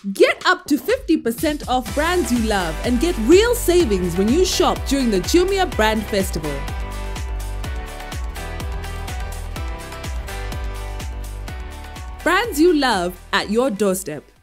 Get up to 50% off brands you love and get real savings when you shop during the Jumia Brand Festival. Brands you love at your doorstep.